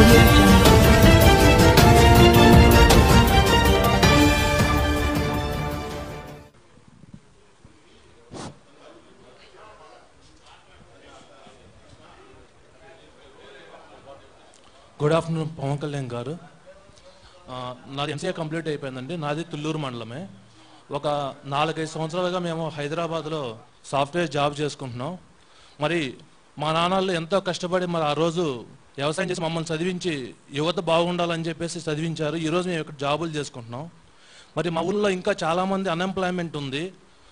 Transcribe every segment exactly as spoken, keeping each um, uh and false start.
Audio Jungle. Good afternoon Pawan Kalyan garu. నాది MCA complete అయిపోయిందండి. నాది తుళ్ళూరు మండలమే. ఒక నాలుగైదు సంవత్సరాలుగా మేము హైదరాబాద్లో సాఫ్ట్వేర్ జాబ్ చేసుకుంటున్నాం. మరి మా నాన్నలు ఎంతో కష్టపడి మరి ఆ రోజు వ్యవసాయం చేసి మమ్మల్ని చదివించి యువత బాగుండాలని చెప్పేసి చదివించారు. ఈరోజు మేము ఇక్కడ జాబులు చేసుకుంటున్నాం. మరి మా ఊళ్ళో ఇంకా చాలామంది అన్ఎంప్లాయ్మెంట్ ఉంది.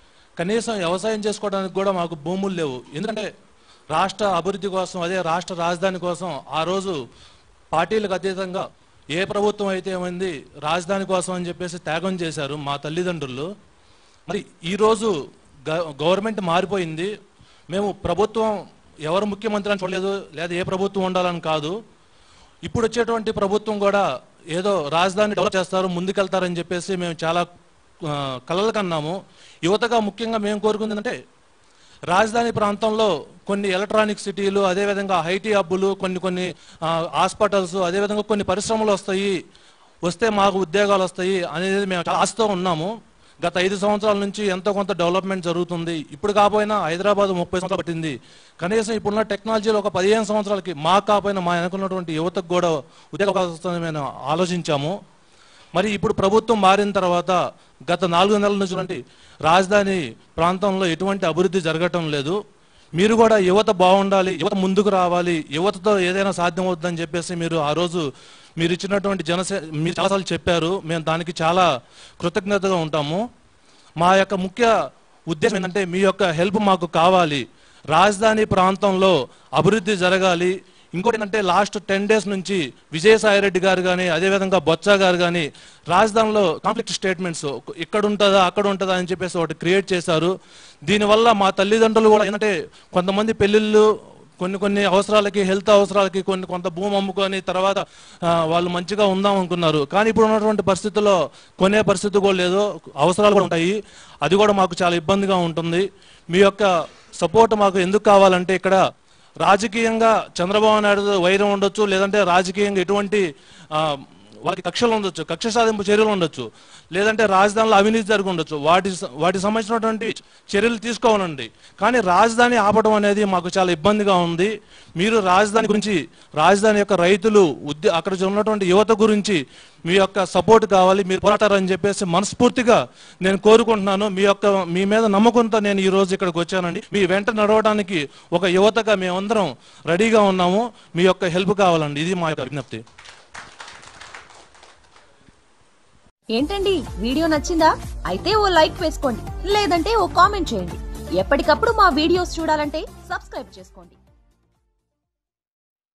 కనీసం వ్యవసాయం చేసుకోవడానికి కూడా మాకు భూములు లేవు. ఎందుకంటే రాష్ట్ర అభివృద్ధి కోసం, అదే రాష్ట్ర రాజధాని కోసం ఆ రోజు పార్టీలకు అతీతంగా ఏ ప్రభుత్వం అయితే ఏమైంది రాజధాని కోసం అని చెప్పేసి త్యాగం చేశారు మా తల్లిదండ్రులు. మరి ఈరోజు గవర్నమెంట్ మారిపోయింది. మేము ప్రభుత్వం ఎవరు ముఖ్యమంత్రి అని చూడలేదు, లేదా ఏ ప్రభుత్వం ఉండాలని కాదు. ఇప్పుడు వచ్చేటువంటి ప్రభుత్వం కూడా ఏదో రాజధాని డెవలప్ చేస్తారు, ముందుకెళ్తారని చెప్పేసి మేము చాలా కలలు కన్నాము. యువతగా ముఖ్యంగా మేము కోరుకుంది ఏంటంటే రాజధాని ప్రాంతంలో కొన్ని ఎలక్ట్రానిక్ సిటీలు, అదేవిధంగా ఐటీ హబ్బులు, కొన్ని కొన్ని హాస్పిటల్స్, అదేవిధంగా కొన్ని పరిశ్రమలు వస్తాయి, వస్తే మాకు ఉద్యోగాలు వస్తాయి అనేది మేము చాలా ఆశతో ఉన్నాము. గత ఐదు సంవత్సరాల నుంచి ఎంతో కొంత డెవలప్మెంట్ జరుగుతుంది. ఇప్పుడు కాకపోయినా హైదరాబాద్ ముప్పై సంవత్సరాలు పట్టింది. కనీసం ఇప్పుడున్న టెక్నాలజీలో ఒక పదిహేను సంవత్సరాలకి మా కాకపోయినా మా వెనుకున్నటువంటి యువతకు కూడా ఉద్యోగ అవకాశాలను మేము ఆలోచించాము. మరి ఇప్పుడు ప్రభుత్వం మారిన తర్వాత గత నాలుగు నెలల నుంచి రాజధాని ప్రాంతంలో ఎటువంటి అభివృద్ధి జరగటం లేదు. మీరు కూడా యువత బాగుండాలి, యువత ముందుకు రావాలి, యువతతో ఏదైనా సాధ్యం అవుతుందని చెప్పేసి మీరు ఆ రోజు మీరు ఇచ్చినటువంటి జనసే మీరు చాలాసార్లు చెప్పారు. మేము దానికి చాలా కృతజ్ఞతగా ఉంటాము. మా యొక్క ముఖ్య ఉద్దేశం ఏంటంటే మీ యొక్క హెల్ప్ మాకు కావాలి. రాజధాని ప్రాంతంలో అభివృద్ధి జరగాలి. ఇంకోటి ఏంటంటే లాస్ట్ టెన్ డేస్ నుంచి విజయసాయి రెడ్డి గారు కానీ, అదేవిధంగా బొత్స గారు కానీ రాజధానిలో కాన్ఫ్లిక్ట్ స్టేట్మెంట్స్ ఇక్కడ ఉంటుందా అక్కడ ఉంటుందా అని చెప్పేసి ఒకటి క్రియేట్ చేశారు. దీనివల్ల మా తల్లిదండ్రులు కూడా ఏంటంటే కొంతమంది పెళ్ళిళ్ళు, కొన్ని కొన్ని అవసరాలకి, హెల్త్ అవసరాలకి కొన్ని కొంత భూమి అమ్ముకొని తర్వాత వాళ్ళు మంచిగా ఉందాం అనుకున్నారు. కానీ ఇప్పుడు ఉన్నటువంటి పరిస్థితుల్లో కొనే పరిస్థితి కూడా లేదు, అవసరాలు కూడా ఉంటాయి. అది కూడా మాకు చాలా ఇబ్బందిగా ఉంటుంది. మీ యొక్క సపోర్ట్ మాకు ఎందుకు కావాలంటే ఇక్కడ రాజకీయంగా చంద్రబాబు నాయుడు వైరం ఉండొచ్చు, లేదంటే రాజకీయంగా ఎటువంటి వాళ్ళకి కక్షలు ఉండొచ్చు, కక్ష సాధింపు చర్యలు ఉండొచ్చు, లేదంటే రాజధానిలో అవినీతి జరిగి ఉండొచ్చు. వాటి వాటికి సంబంధించినటువంటి చర్యలు తీసుకోవాలండి. కానీ రాజధాని ఆపడం అనేది మాకు చాలా ఇబ్బందిగా ఉంది. మీరు రాజధాని గురించి, రాజధాని యొక్క రైతులు, ఉద్య అక్కడ ఉన్నటువంటి యువత గురించి మీ యొక్క సపోర్ట్ కావాలి, మీరు పోరాటారని చెప్పేసి మనస్ఫూర్తిగా నేను కోరుకుంటున్నాను. మీ యొక్క మీ మీద నమ్మకంతో నేను ఈ రోజు ఇక్కడికి వచ్చానండి. మీ వెంట నడవడానికి ఒక యువతగా మేమందరం రెడీగా ఉన్నాము. మీ యొక్క హెల్ప్ కావాలండి. ఇది మా యొక్క విజ్ఞప్తి. ఏంటండి, వీడియో నచ్చిందా? అయితే ఓ లైక్ వేసుకోండి, లేదంటే ఓ కామెంట్ చేయండి. ఎప్పటికప్పుడు మా వీడియోస్ చూడాలంటే సబ్స్క్రైబ్ చేసుకోండి.